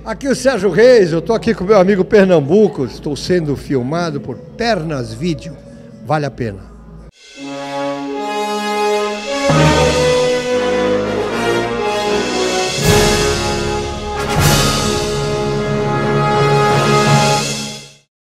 Aqui é o Sérgio Reis, eu estou aqui com meu amigo Pernambuco, estou sendo filmado por Pernas Vídeo, vale a pena.